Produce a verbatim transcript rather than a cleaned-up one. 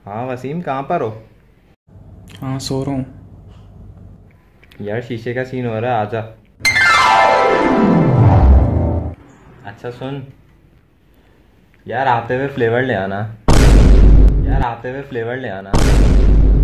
हाँ वसीम, कहाँ पर हो? हाँ, सो रहा हूँ। यार शीशे का सीन हो रहा है, आजा। अच्छा सुन, यार आते हुए फ्लेवर ले आना। यार आते हुए फ्लेवर ले आना।